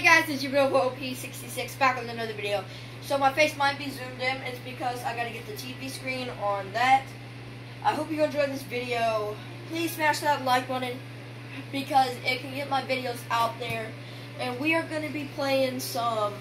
guys, it's your girl OP66 back with another video. So my face might be zoomed in. It's because I gotta get the TV screen on that. I hope you enjoyed this video. Please smash that like button because it can get my videos out there. And we are gonna be playing some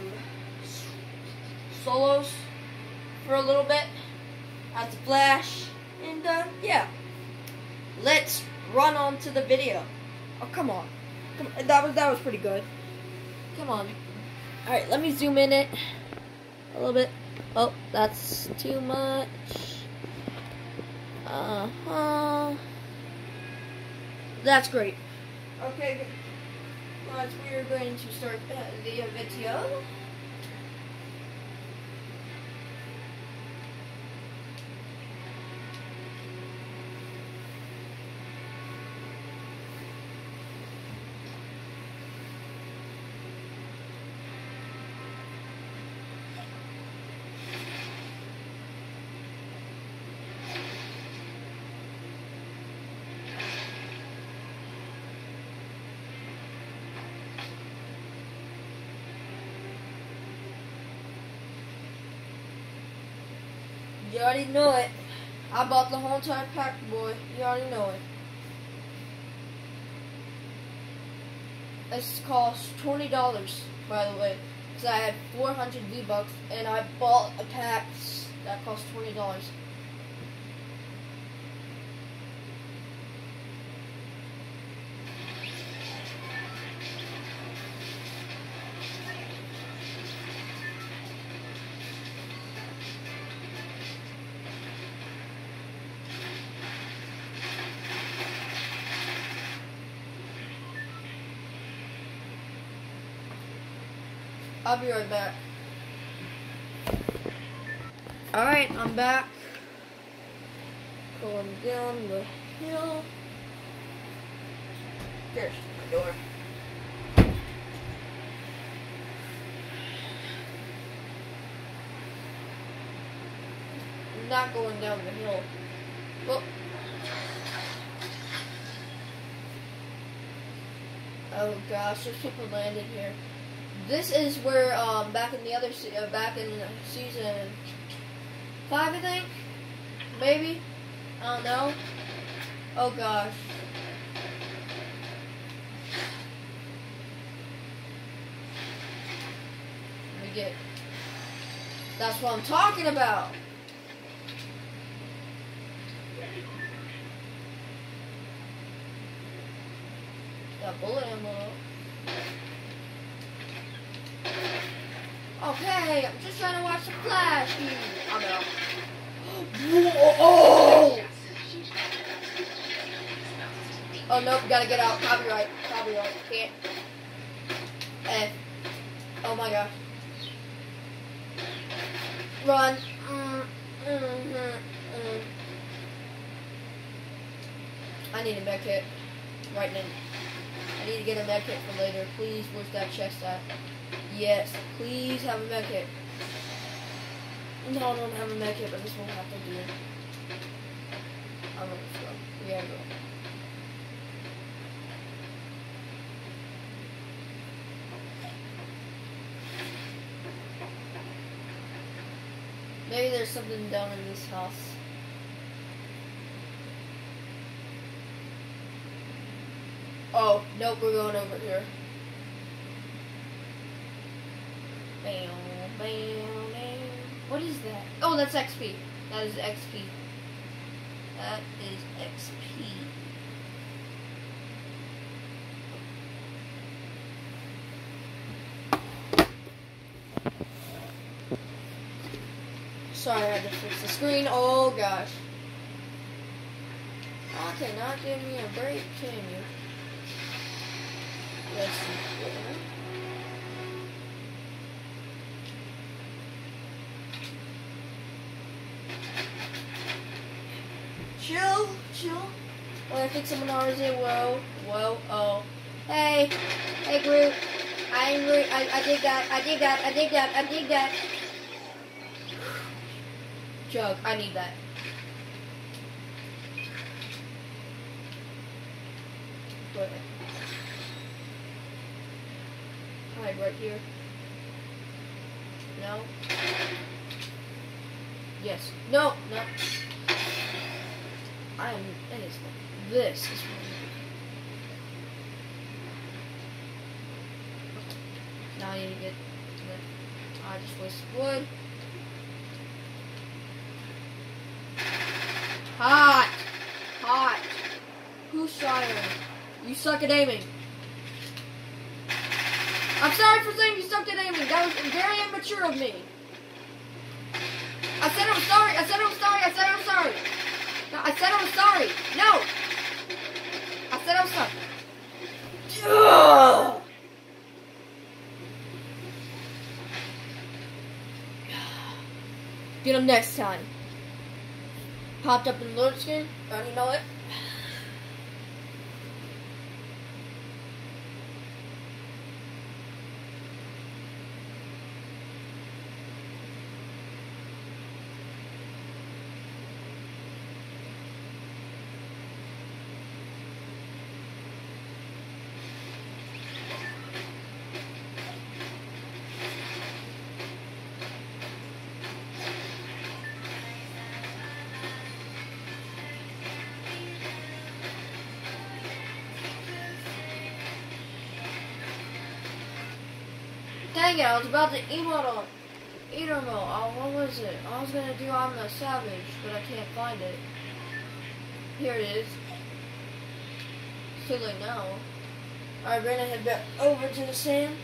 solos for a little bit at the Flash. And yeah, let's run on to the video. Oh, come on. That was pretty good. Come on. Alright, let me zoom in it a little bit. Oh, that's too much. That's great. Okay, guys, we are going to start the video. You already know it. I bought the whole entire pack, boy. You already know it. This cost $20, by the way, because I had 400 V-Bucks, and I bought a pack that cost $20. I'll be right back. Alright, I'm back. Going down the hill. There's my door. I'm not going down the hill. Well, oh gosh, there's people landed here. This is where back in the other back in season 5, I think, maybe, I don't know. Oh gosh. Let me get. That's what I'm talking about. Got bullet ammo. Okay, I'm just trying to watch the Flash. I'm out. Oh! Oh nope, gotta get out. Copyright. Can't. Oh my gosh. Run. I need a med kit right now. I need to get a med kit for later. Please, where's that chest at? Yes, please have a med kit. No, I don't have a med kit, but this will have to do it. I'm gonna go. We gotta go. Maybe there's something down in this house. Oh, nope, we're going over here. Bam, bam, bam. What is that? Oh, that's XP. That is XP. That is XP. Sorry, I had to fix the screen. Oh gosh. I cannot give me a break, can you? Let's see. Chill. Oh, I think someone already said, whoa, oh. Hey, Groot. I dig that. Jug, I need that. But Hide right here. No. Yes. No. No. I am. It is. This is. Now I need to get. I just wasted wood. Hot. Hot. Who's firing? You suck at aiming. I'm sorry for saying you sucked at aiming. That was very immature of me. I said I'm sorry. I said I'm sorry. I said I'm sorry. No, I said I'm sorry. No. I said I'm sorry. Ugh. Get him next time. Popped up in the load screen. I already know it. Dang it, I was about to emote on Eatermo. Oh, what was it? I was gonna do I'm a Savage, but I can't find it. Here it is. It's too late now. Alright, we're gonna head back over to the sand.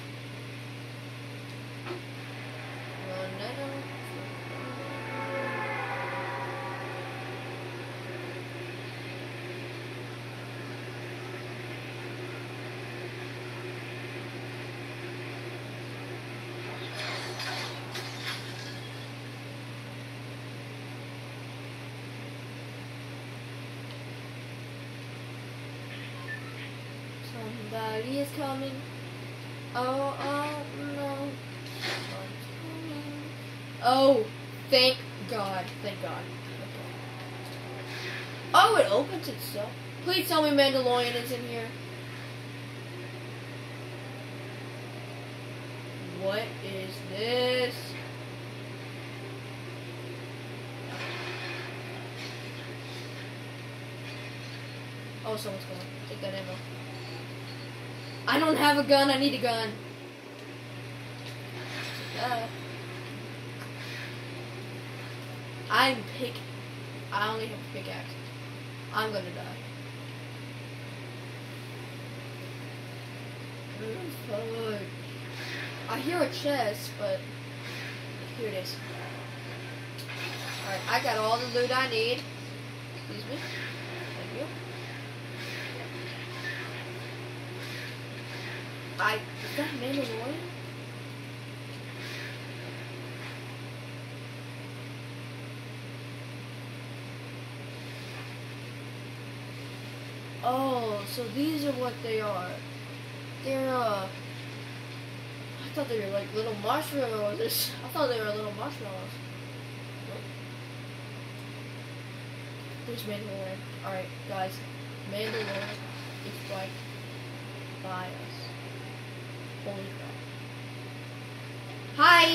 Somebody is coming. Oh, oh, no. Someone's coming. Oh, thank God. Thank God. Oh, it opens itself. Please tell me Mandalorian is in here. What is this? Oh, someone's coming. Take that ammo. I don't have a gun. I need a gun. I only have a pickaxe. I'm gonna die. Fuck. I hear a chest, but here it is. Alright, I got all the loot I need. Excuse me. Thank you. Is that Mandalorian? Oh, so these are what they are. They're, I thought they were like little marshmallows. I thought they were little marshmallows. There's Mandalorian. Alright, guys. Mandalorian is right by us. Holy crap. Hi!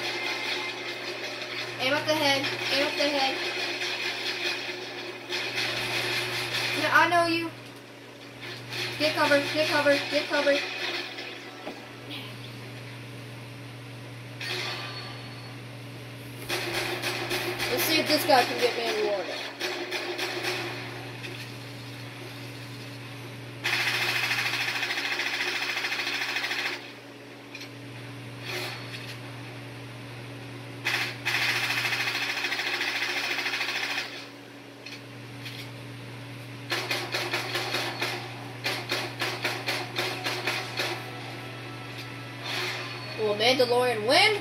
Aim up the head. Aim up the head. No, I know you. Get covered. Get covered. Get covered. Let's see if this guy can get Mandalorian. Will Mandalorian win?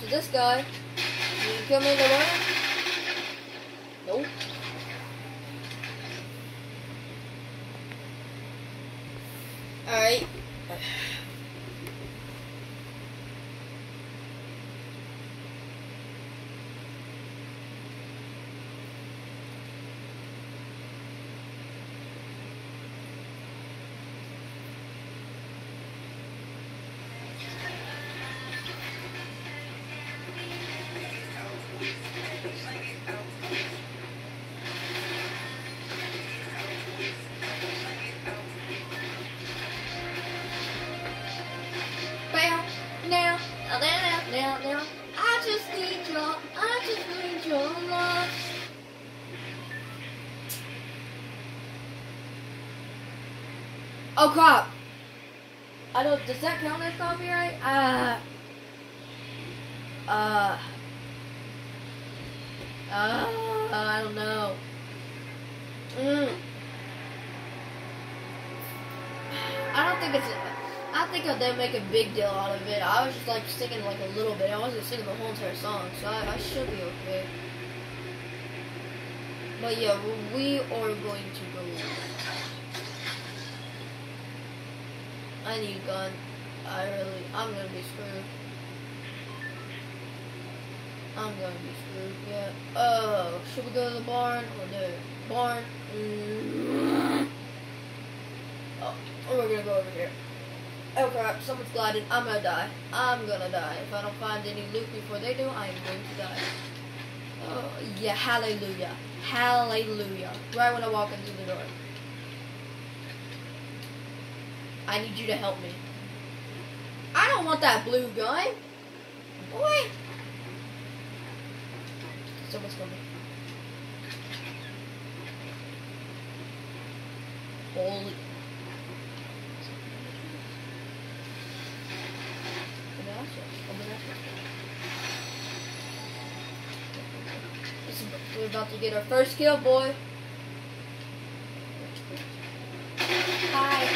this guy. You can kill me in the way? Nope. Alright. Now, I just need your love. Oh crap! I don't. Does that count as copyright? I don't know. I think they make a big deal out of it. I was just like singing like a little bit. I wasn't singing the whole entire song, so I should be okay. But yeah, we are going to go. I need a gun. I'm gonna be screwed. I'm gonna be screwed, yeah. Oh, should we go to the barn or no? Barn? Oh, we're gonna go over here. Oh crap, someone's gliding. I'm gonna die. I'm gonna die. If I don't find any loot before they do, I am going to die. Oh, yeah, hallelujah. Hallelujah. Right when I walk into the door. I need you to help me. I don't want that blue gun. Boy. Someone's coming. Holy. We're about to get our first kill, boy. Hi.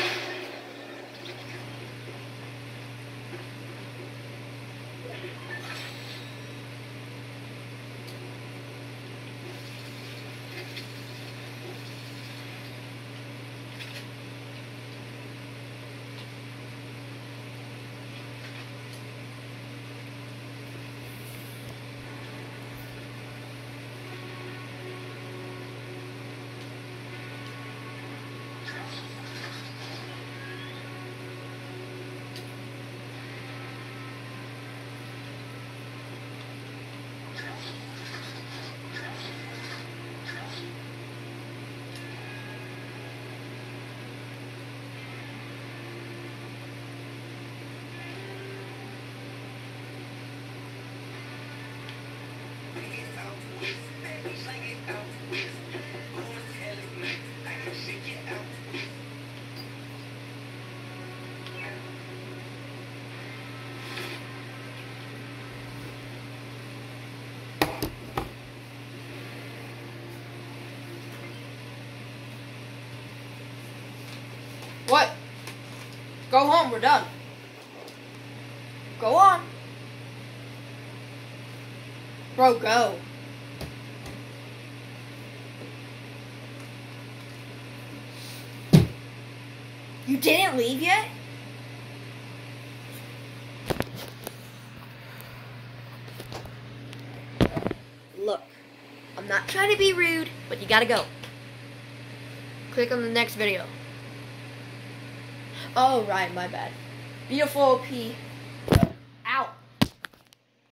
What? Go home, we're done. Go on. Bro, go. You didn't leave yet? Look, I'm not trying to be rude, but you gotta go. Click on the next video. Oh, right, my bad. Beautiful OP.